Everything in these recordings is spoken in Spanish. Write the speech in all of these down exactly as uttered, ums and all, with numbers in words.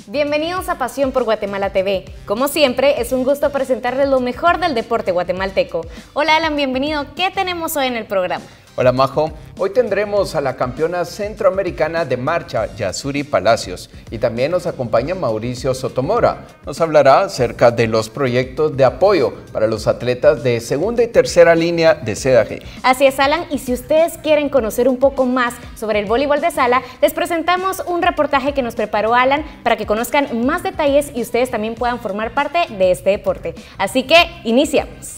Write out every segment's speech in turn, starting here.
Bienvenidos a Pasión por Guatemala T V. Como siempre, es un gusto presentarles lo mejor del deporte guatemalteco. Hola Alan, bienvenido. ¿Qué tenemos hoy en el programa? Hola Majo, hoy tendremos a la campeona centroamericana de marcha, Yasuri Palacios, y también nos acompaña Mauricio Sotomora. Nos hablará acerca de los proyectos de apoyo para los atletas de segunda y tercera línea de C D A G. Así es, Alan, y si ustedes quieren conocer un poco más sobre el voleibol de sala, les presentamos un reportaje que nos preparó Alan para que conozcan más detalles y ustedes también puedan formar parte de este deporte. Así que, iniciamos.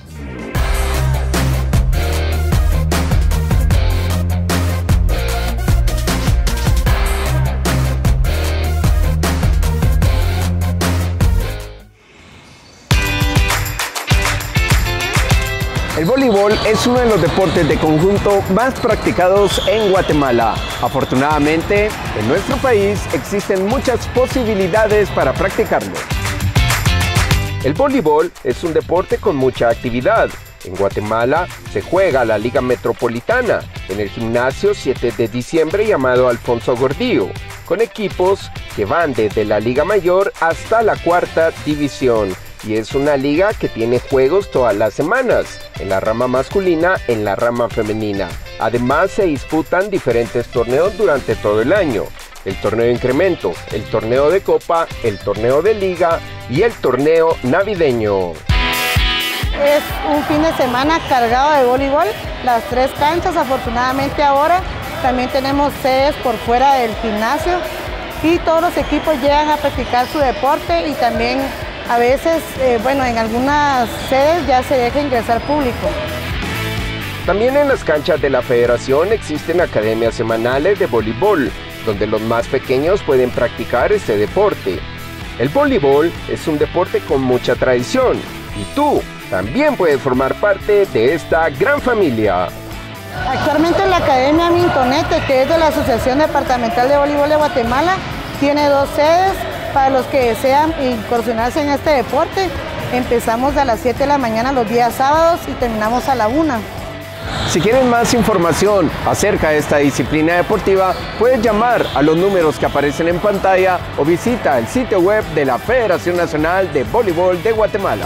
El voleibol es uno de los deportes de conjunto más practicados en Guatemala. Afortunadamente, en nuestro país existen muchas posibilidades para practicarlo. El voleibol es un deporte con mucha actividad. En Guatemala se juega la Liga Metropolitana en el gimnasio siete de diciembre llamado Alfonso Gordillo, con equipos que van desde la Liga Mayor hasta la cuarta división. Y es una liga que tiene juegos todas las semanas, en la rama masculina, en la rama femenina. Además se disputan diferentes torneos durante todo el año. El torneo de incremento, el torneo de copa, el torneo de liga y el torneo navideño. Es un fin de semana cargado de voleibol, las tres canchas. Afortunadamente ahora también tenemos sedes por fuera del gimnasio y todos los equipos llegan a practicar su deporte y también a veces, eh, bueno, en algunas sedes ya se deja ingresar público. También en las canchas de la federación existen academias semanales de voleibol, donde los más pequeños pueden practicar este deporte. El voleibol es un deporte con mucha tradición y tú también puedes formar parte de esta gran familia. Actualmente la Academia Mintonete, que es de la Asociación Departamental de Voleibol de Guatemala, tiene dos sedes. Para los que desean incursionarse en este deporte, empezamos a las siete de la mañana los días sábados y terminamos a la una. Si quieren más información acerca de esta disciplina deportiva, puedes llamar a los números que aparecen en pantalla o visita el sitio web de la Federación Nacional de Voleibol de Guatemala.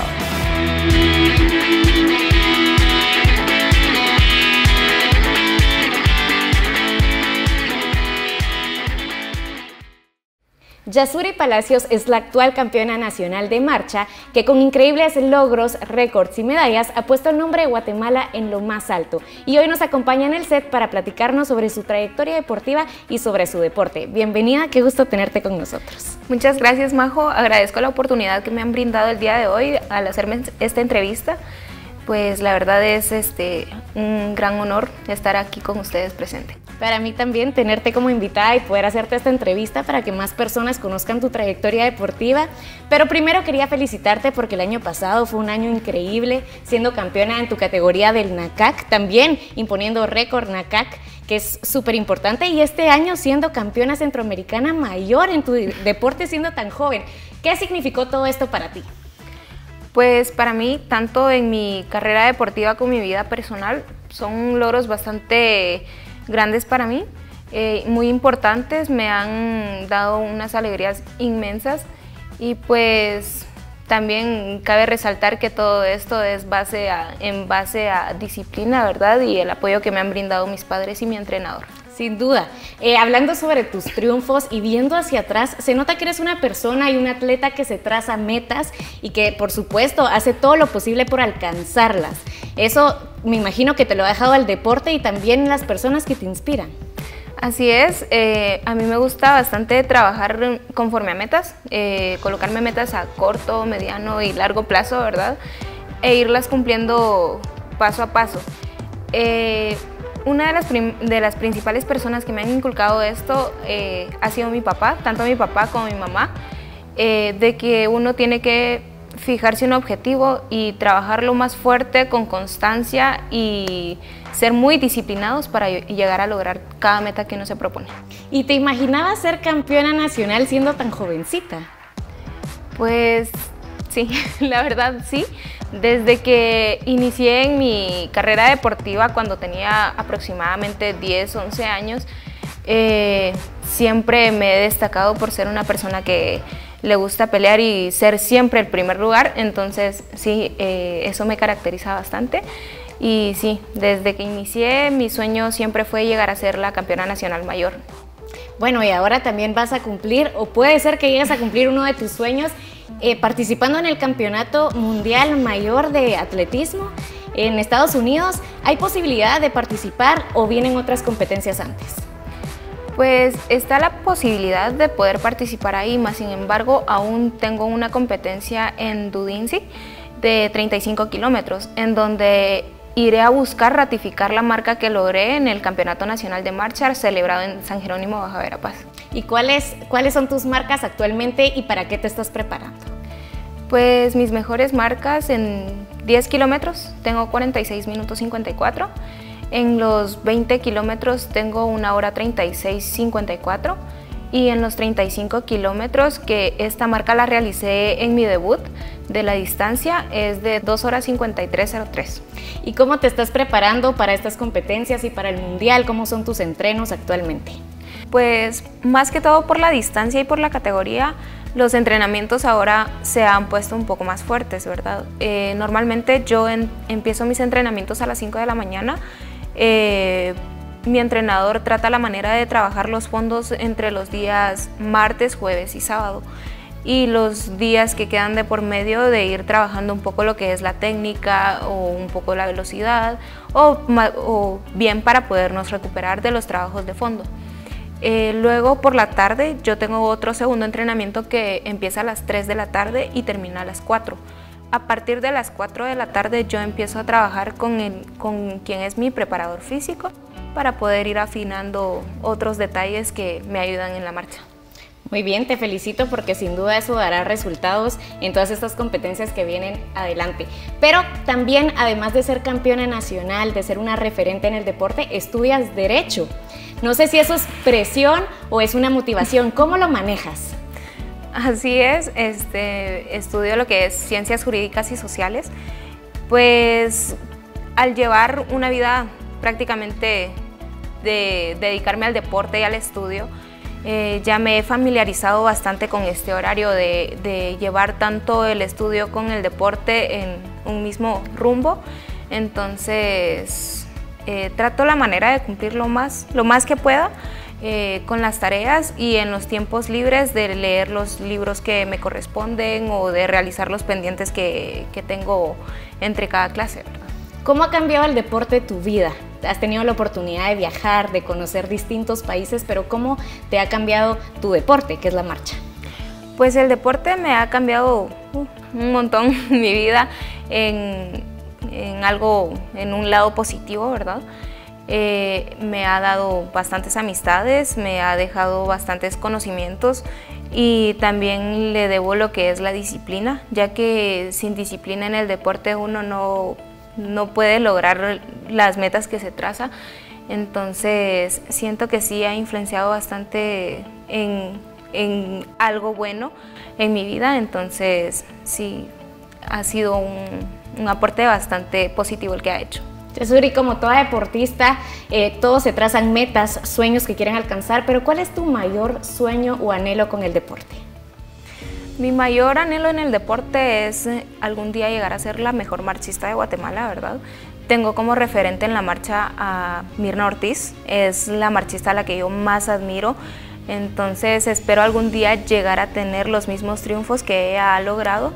Yasuri Palacios es la actual campeona nacional de marcha que con increíbles logros, récords y medallas ha puesto el nombre de Guatemala en lo más alto y hoy nos acompaña en el set para platicarnos sobre su trayectoria deportiva y sobre su deporte. Bienvenida, qué gusto tenerte con nosotros. Muchas gracias, Majo, agradezco la oportunidad que me han brindado el día de hoy al hacerme esta entrevista. Pues la verdad es este, un gran honor estar aquí con ustedes presente. Para mí también tenerte como invitada y poder hacerte esta entrevista para que más personas conozcan tu trayectoria deportiva. Pero primero quería felicitarte porque el año pasado fue un año increíble, siendo campeona en tu categoría del N A C A C, también imponiendo récord N A C A C, que es súper importante, y este año siendo campeona centroamericana mayor en tu deporte siendo tan joven. ¿Qué significó todo esto para ti? Pues para mí, tanto en mi carrera deportiva como en mi vida personal, son logros bastante grandes para mí, eh, muy importantes, me han dado unas alegrías inmensas y pues también cabe resaltar que todo esto es base a, en base a disciplina, ¿verdad? Y el apoyo que me han brindado mis padres y mi entrenador. Sin duda. Eh, hablando sobre tus triunfos y viendo hacia atrás, se nota que eres una persona y un atleta que se traza metas y que, por supuesto, hace todo lo posible por alcanzarlas. Eso me imagino que te lo ha dejado el deporte y también las personas que te inspiran. Así es, eh, a mí me gusta bastante trabajar conforme a metas, eh, colocarme metas a corto, mediano y largo plazo, ¿verdad? E irlas cumpliendo paso a paso. Eh, Una de las, de las principales personas que me han inculcado esto eh, ha sido mi papá, tanto mi papá como mi mamá, eh, de que uno tiene que fijarse un objetivo y trabajarlo más fuerte, con constancia y ser muy disciplinados para llegar a lograr cada meta que uno se propone. ¿Y te imaginabas ser campeona nacional siendo tan jovencita? Pues sí, la verdad sí. Desde que inicié en mi carrera deportiva cuando tenía aproximadamente diez, once años, Eh, siempre me he destacado por ser una persona que le gusta pelear y ser siempre el primer lugar, entonces sí, eh, eso me caracteriza bastante. Y sí, desde que inicié mi sueño siempre fue llegar a ser la campeona nacional mayor. Bueno, y ahora también vas a cumplir, o puede ser que llegues a cumplir uno de tus sueños, eh, participando en el Campeonato Mundial Mayor de Atletismo en Estados Unidos. ¿Hay posibilidad de participar o vienen otras competencias antes? Pues está la posibilidad de poder participar ahí, más sin embargo aún tengo una competencia en Dudinci de treinta y cinco kilómetros, en donde iré a buscar ratificar la marca que logré en el Campeonato Nacional de Marcha celebrado en San Jerónimo, Baja Verapaz. ¿Y cuáles, cuáles son tus marcas actualmente y para qué te estás preparando? Pues mis mejores marcas en diez kilómetros tengo cuarenta y seis minutos cincuenta y cuatro, en los veinte kilómetros tengo una hora treinta y seis cincuenta y cuatro y en los treinta y cinco kilómetros, que esta marca la realicé en mi debut de la distancia, es de dos horas cincuenta y tres cero tres. ¿Y cómo te estás preparando para estas competencias y para el Mundial? ¿Cómo son tus entrenos actualmente? Pues más que todo por la distancia y por la categoría, los entrenamientos ahora se han puesto un poco más fuertes, ¿verdad? Eh, normalmente yo en, empiezo mis entrenamientos a las cinco de la mañana. Eh, mi entrenador trata la manera de trabajar los fondos entre los días martes, jueves y sábado, y los días que quedan de por medio de ir trabajando un poco lo que es la técnica o un poco la velocidad o, o bien para podernos recuperar de los trabajos de fondo. Eh, luego por la tarde yo tengo otro segundo entrenamiento que empieza a las tres de la tarde y termina a las cuatro. A partir de las cuatro de la tarde yo empiezo a trabajar con, el, con quien es mi preparador físico para poder ir afinando otros detalles que me ayudan en la marcha. Muy bien, te felicito porque sin duda eso dará resultados en todas estas competencias que vienen adelante. Pero también, además de ser campeona nacional, de ser una referente en el deporte, estudias Derecho. No sé si eso es presión o es una motivación. ¿Cómo lo manejas? Así es, este, estudio lo que es Ciencias Jurídicas y Sociales. Pues al llevar una vida prácticamente de dedicarme al deporte y al estudio, eh, ya me he familiarizado bastante con este horario de, de llevar tanto el estudio con el deporte en un mismo rumbo. Entonces eh, trato la manera de cumplir lo más, lo más que pueda eh, con las tareas y en los tiempos libres de leer los libros que me corresponden o de realizar los pendientes que, que tengo entre cada clase, ¿verdad? ¿Cómo ha cambiado el deporte tu vida? Has tenido la oportunidad de viajar, de conocer distintos países, pero ¿cómo te ha cambiado tu deporte, que es la marcha? Pues el deporte me ha cambiado uh, un montón mi vida en, en algo, en un lado positivo, ¿verdad? Eh, me ha dado bastantes amistades, me ha dejado bastantes conocimientos y también le debo lo que es la disciplina, ya que sin disciplina en el deporte uno no no puede lograr las metas que se traza. Entonces siento que sí ha influenciado bastante en, en algo bueno en mi vida, entonces sí ha sido un, un aporte bastante positivo el que ha hecho. Yasuri, como toda deportista, eh, todos se trazan metas, sueños que quieren alcanzar, pero ¿cuál es tu mayor sueño o anhelo con el deporte? Mi mayor anhelo en el deporte es algún día llegar a ser la mejor marchista de Guatemala, ¿verdad? Tengo como referente en la marcha a Mirna Ortiz, es la marchista a la que yo más admiro, entonces espero algún día llegar a tener los mismos triunfos que ella ha logrado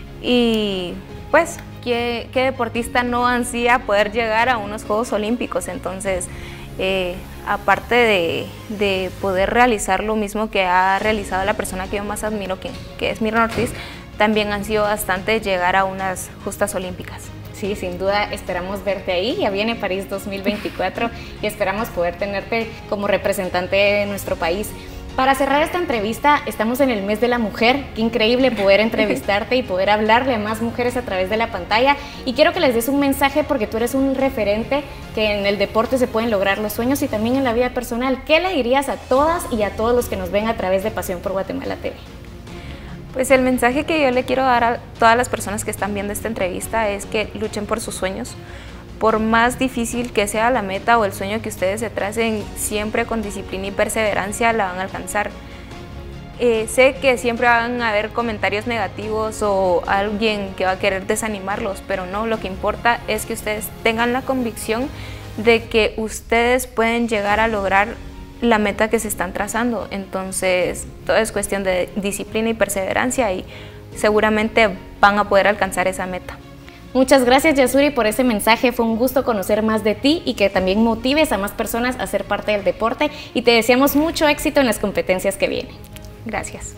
y pues, ¿qué, qué deportista no ansía poder llegar a unos Juegos Olímpicos? Entonces, Eh, aparte de, de poder realizar lo mismo que ha realizado la persona que yo más admiro, que, que es Mirna Ortiz, también han sido bastante llegar a unas justas olímpicas. Sí, sin duda esperamos verte ahí, ya viene París dos mil veinticuatro y esperamos poder tenerte como representante de nuestro país. Para cerrar esta entrevista, estamos en el mes de la mujer, qué increíble poder entrevistarte y poder hablarle a más mujeres a través de la pantalla, y quiero que les des un mensaje porque tú eres un referente que en el deporte se pueden lograr los sueños y también en la vida personal. ¿Qué le dirías a todas y a todos los que nos ven a través de Pasión por Guatemala T V? Pues el mensaje que yo le quiero dar a todas las personas que están viendo esta entrevista es que luchen por sus sueños, por más difícil que sea la meta o el sueño que ustedes se tracen, siempre con disciplina y perseverancia la van a alcanzar. Eh, sé que siempre van a haber comentarios negativos o alguien que va a querer desanimarlos, pero no, lo que importa es que ustedes tengan la convicción de que ustedes pueden llegar a lograr la meta que se están trazando. Entonces, todo es cuestión de disciplina y perseverancia y seguramente van a poder alcanzar esa meta. Muchas gracias, Yasuri, por ese mensaje. Fue un gusto conocer más de ti y que también motives a más personas a ser parte del deporte, y te deseamos mucho éxito en las competencias que vienen. Gracias.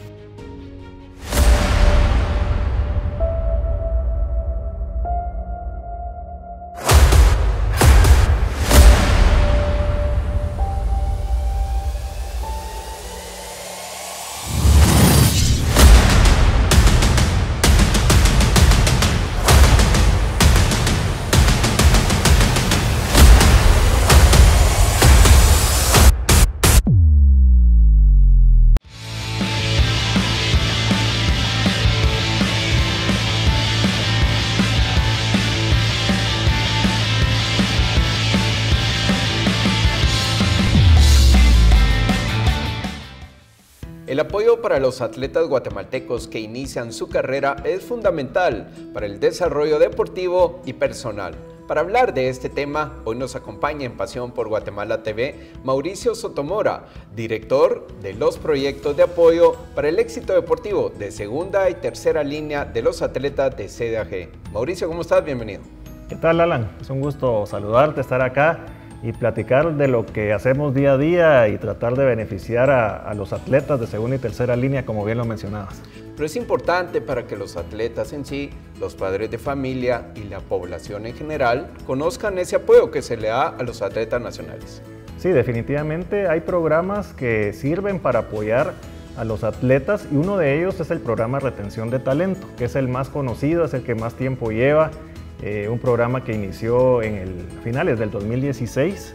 El apoyo para los atletas guatemaltecos que inician su carrera es fundamental para el desarrollo deportivo y personal. Para hablar de este tema, hoy nos acompaña en Pasión por Guatemala T V Mauricio Sotomora, director de los proyectos de apoyo para el éxito deportivo de segunda y tercera línea de los atletas de C D A G. Mauricio, ¿cómo estás? Bienvenido. ¿Qué tal, Alan? Es un gusto saludarte, estar acá y platicar de lo que hacemos día a día y tratar de beneficiar a, a los atletas de segunda y tercera línea, como bien lo mencionabas. Pero es importante para que los atletas en sí, los padres de familia y la población en general conozcan ese apoyo que se le da a los atletas nacionales. Sí, definitivamente hay programas que sirven para apoyar a los atletas y uno de ellos es el programa Retención de Talento, que es el más conocido, es el que más tiempo lleva. Eh, un programa que inició en el finales del dos mil dieciséis,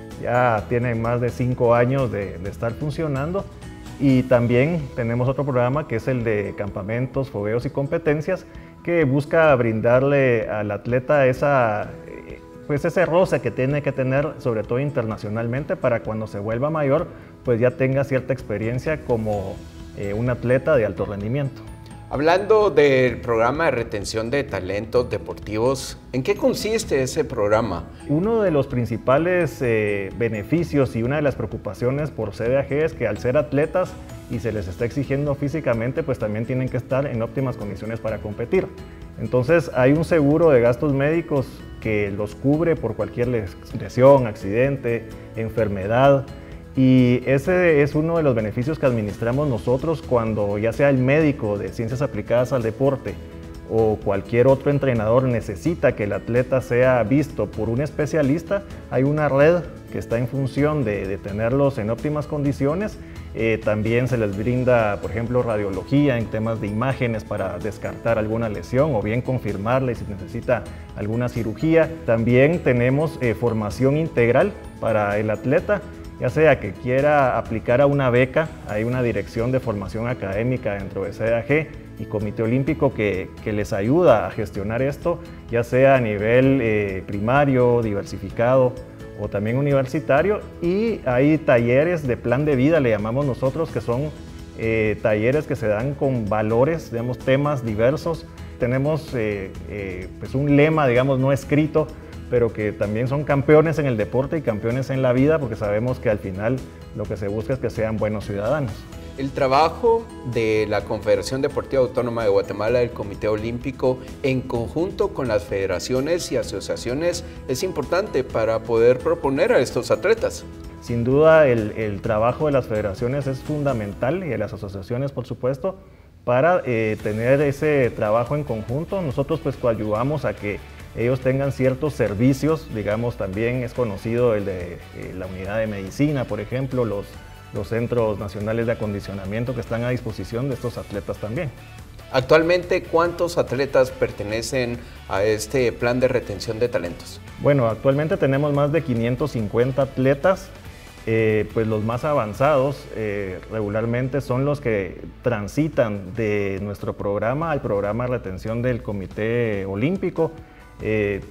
ya tiene más de cinco años de, de estar funcionando, y también tenemos otro programa que es el de campamentos, fogueos y competencias, que busca brindarle al atleta esa, pues ese roce que tiene que tener, sobre todo internacionalmente, para cuando se vuelva mayor, pues ya tenga cierta experiencia como eh, un atleta de alto rendimiento. Hablando del programa de retención de talentos deportivos, ¿en qué consiste ese programa? Uno de los principales eh, beneficios y una de las preocupaciones por C D A G es que al ser atletas y se les está exigiendo físicamente, pues también tienen que estar en óptimas condiciones para competir. Entonces hay un seguro de gastos médicos que los cubre por cualquier lesión, accidente, enfermedad. Y ese es uno de los beneficios que administramos nosotros cuando ya sea el médico de ciencias aplicadas al deporte o cualquier otro entrenador necesita que el atleta sea visto por un especialista. Hay una red que está en función de, de tenerlos en óptimas condiciones. Eh, también se les brinda, por ejemplo, radiología en temas de imágenes para descartar alguna lesión o bien confirmarle si necesita alguna cirugía. También tenemos eh, formación integral para el atleta, ya sea que quiera aplicar a una beca. Hay una dirección de formación académica dentro de C D A G y Comité Olímpico que, que les ayuda a gestionar esto, ya sea a nivel eh, primario, diversificado o también universitario. Y hay talleres de plan de vida, le llamamos nosotros, que son eh, talleres que se dan con valores, digamos, temas diversos. Tenemos eh, eh, pues un lema, digamos, no escrito, pero que también son campeones en el deporte y campeones en la vida, porque sabemos que al final lo que se busca es que sean buenos ciudadanos. El trabajo de la Confederación Deportiva Autónoma de Guatemala, del Comité Olímpico, en conjunto con las federaciones y asociaciones, es importante para poder proponer a estos atletas. Sin duda el, el trabajo de las federaciones es fundamental, y de las asociaciones, por supuesto, para eh, tener ese trabajo en conjunto. Nosotros pues coadyuvamos a que ellos tengan ciertos servicios, digamos, también es conocido el de eh, la unidad de medicina, por ejemplo, los, los centros nacionales de acondicionamiento que están a disposición de estos atletas también. Actualmente, ¿cuántos atletas pertenecen a este plan de retención de talentos? Bueno, actualmente tenemos más de quinientos cincuenta atletas. Eh, pues los más avanzados eh, regularmente son los que transitan de nuestro programa al programa de retención del Comité Olímpico. Eh,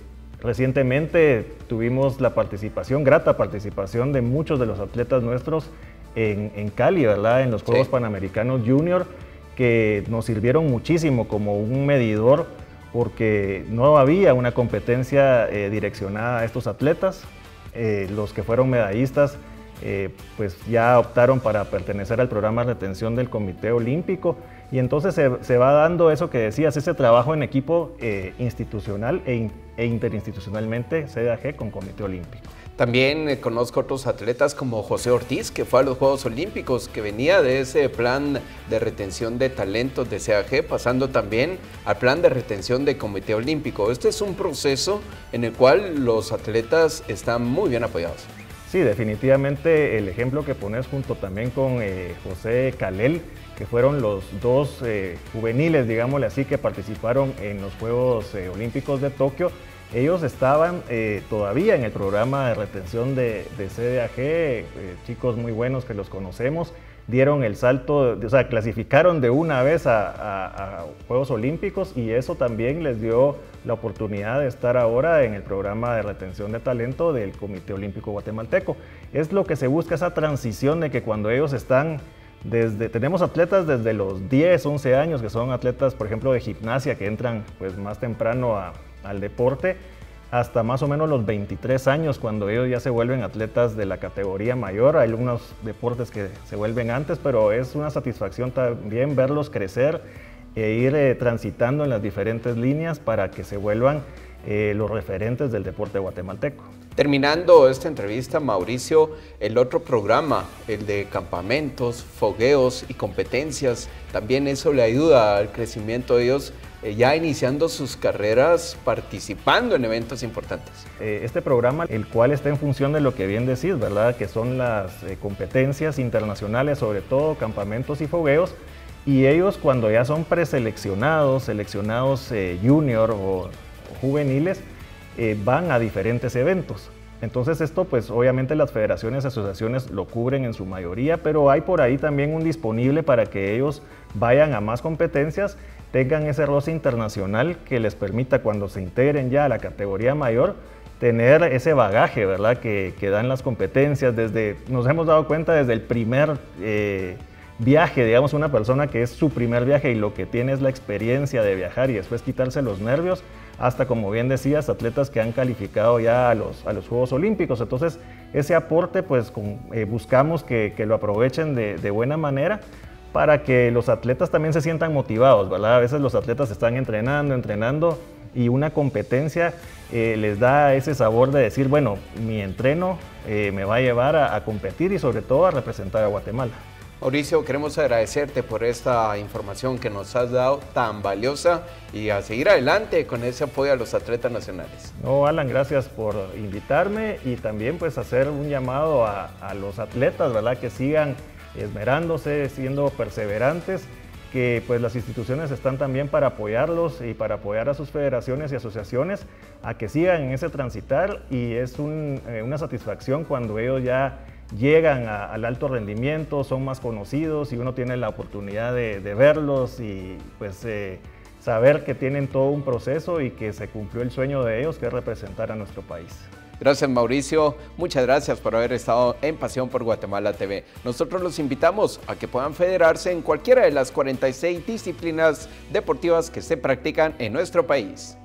Recientemente tuvimos la participación, grata participación de muchos de los atletas nuestros en, en Cali, ¿verdad? En los Juegos sí. Panamericanos Junior, que nos sirvieron muchísimo como un medidor porque no había una competencia eh, direccionada a estos atletas. Eh, los que fueron medallistas eh, pues ya optaron para pertenecer al programa de retención del Comité Olímpico y entonces se, se va dando eso que decías, ese trabajo en equipo eh, institucional e, in, e interinstitucionalmente C D A G con Comité Olímpico. También eh, conozco otros atletas como José Ortiz, que fue a los Juegos Olímpicos, que venía de ese plan de retención de talentos de C D A G, pasando también al plan de retención del Comité Olímpico. Este es un proceso en el cual los atletas están muy bien apoyados. Sí, definitivamente el ejemplo que pones junto también con eh, José Calel, que fueron los dos eh, juveniles, digámosle así, que participaron en los Juegos eh, Olímpicos de Tokio. Ellos estaban eh, todavía en el programa de retención de, de C D A G, eh, chicos muy buenos que los conocemos, dieron el salto, o sea, clasificaron de una vez a, a, a Juegos Olímpicos y eso también les dio la oportunidad de estar ahora en el programa de retención de talento del Comité Olímpico Guatemalteco. Es lo que se busca, esa transición de que cuando ellos están desde, tenemos atletas desde los diez, once años que son atletas, por ejemplo, de gimnasia que entran pues más temprano a al deporte, hasta más o menos los veintitrés años, cuando ellos ya se vuelven atletas de la categoría mayor. Hay algunos deportes que se vuelven antes, pero es una satisfacción también verlos crecer e ir eh, transitando en las diferentes líneas para que se vuelvan eh, los referentes del deporte guatemalteco. Terminando esta entrevista, Mauricio, el otro programa, el de campamentos, fogueos y competencias, también eso le ayuda al crecimiento de ellos, eh, ya iniciando sus carreras, participando en eventos importantes. Eh, este programa, el cual está en función de lo que bien decís, ¿verdad? Que son las eh, competencias internacionales, sobre todo campamentos y fogueos, y ellos cuando ya son preseleccionados, seleccionados eh, junior o, o juveniles, Eh, van a diferentes eventos. Entonces esto pues obviamente las federaciones y asociaciones lo cubren en su mayoría, pero hay por ahí también un disponible para que ellos vayan a más competencias, tengan ese roce internacional que les permita cuando se integren ya a la categoría mayor tener ese bagaje, ¿verdad? Que, que dan las competencias. Desde, nos hemos dado cuenta desde el primer eh, viaje, digamos, una persona que es su primer viaje y lo que tiene es la experiencia de viajar y después quitarse los nervios, hasta, como bien decías, atletas que han calificado ya a los, a los Juegos Olímpicos. Entonces, ese aporte, pues con, eh, buscamos que, que lo aprovechen de, de buena manera para que los atletas también se sientan motivados, ¿verdad? A veces los atletas están entrenando, entrenando y una competencia eh, les da ese sabor de decir, bueno, mi entreno eh, me va a llevar a, a competir y sobre todo a representar a Guatemala. Mauricio, queremos agradecerte por esta información que nos has dado tan valiosa y a seguir adelante con ese apoyo a los atletas nacionales. No, Alan, gracias por invitarme y también pues hacer un llamado a, a los atletas, ¿verdad? Que sigan esmerándose, siendo perseverantes, que pues las instituciones están también para apoyarlos y para apoyar a sus federaciones y asociaciones a que sigan en ese transitar y es un, eh, una satisfacción cuando ellos ya llegan a, al alto rendimiento, son más conocidos y uno tiene la oportunidad de, de verlos y pues eh, saber que tienen todo un proceso y que se cumplió el sueño de ellos, que es representar a nuestro país. Gracias, Mauricio. Muchas gracias por haber estado en Pasión por Guatemala T V. Nosotros los invitamos a que puedan federarse en cualquiera de las cuarenta y seis disciplinas deportivas que se practican en nuestro país.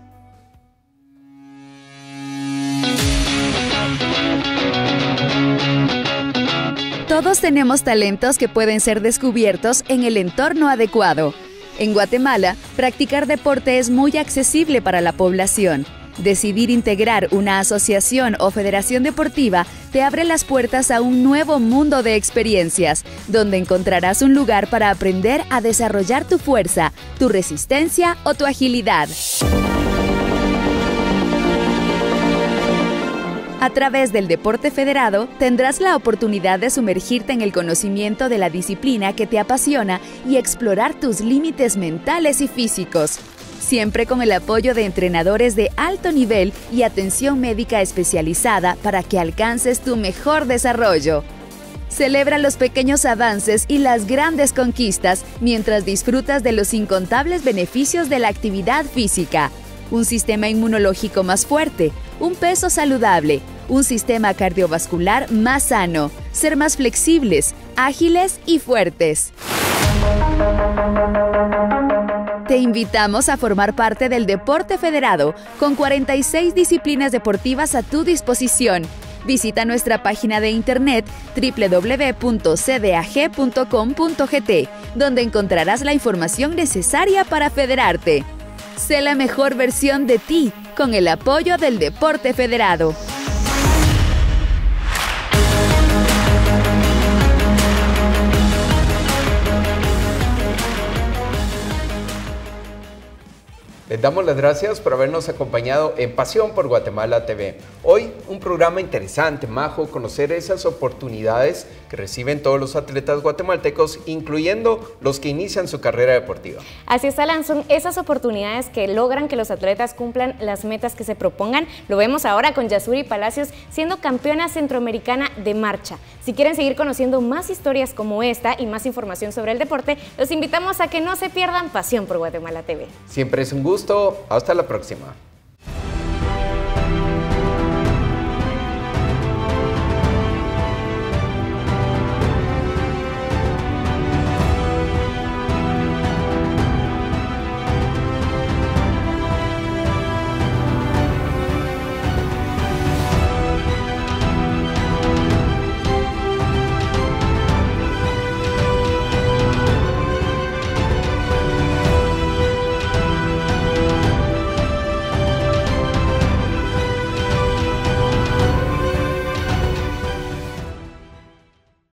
Todos tenemos talentos que pueden ser descubiertos en el entorno adecuado. En Guatemala, practicar deporte es muy accesible para la población. Decidir integrar una asociación o federación deportiva te abre las puertas a un nuevo mundo de experiencias, donde encontrarás un lugar para aprender a desarrollar tu fuerza, tu resistencia o tu agilidad. A través del deporte federado, tendrás la oportunidad de sumergirte en el conocimiento de la disciplina que te apasiona y explorar tus límites mentales y físicos, siempre con el apoyo de entrenadores de alto nivel y atención médica especializada para que alcances tu mejor desarrollo. Celebra los pequeños avances y las grandes conquistas mientras disfrutas de los incontables beneficios de la actividad física. Un sistema inmunológico más fuerte, un peso saludable, un sistema cardiovascular más sano, ser más flexibles, ágiles y fuertes. Te invitamos a formar parte del Deporte Federado con cuarenta y seis disciplinas deportivas a tu disposición. Visita nuestra página de internet doble u doble u doble u punto c d a g punto com punto g t, donde encontrarás la información necesaria para federarte. Sé la mejor versión de ti con el apoyo del Deporte Federado. Les damos las gracias por habernos acompañado en Pasión por Guatemala T V. Hoy un programa interesante, Majo, conocer esas oportunidades que reciben todos los atletas guatemaltecos, incluyendo los que inician su carrera deportiva. Así es, Alan, son esas oportunidades que logran que los atletas cumplan las metas que se propongan. Lo vemos ahora con Yasuri Palacios siendo campeona centroamericana de marcha. Si quieren seguir conociendo más historias como esta y más información sobre el deporte, los invitamos a que no se pierdan Pasión por Guatemala T V. Siempre es un gusto. Hasta la próxima.